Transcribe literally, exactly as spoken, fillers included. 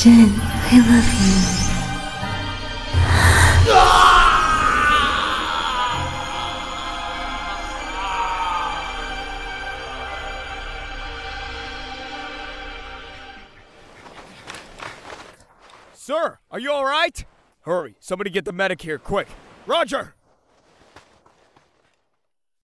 Jen, I love you. Sir, are you all right? Hurry, somebody get the medic here, quick. Roger!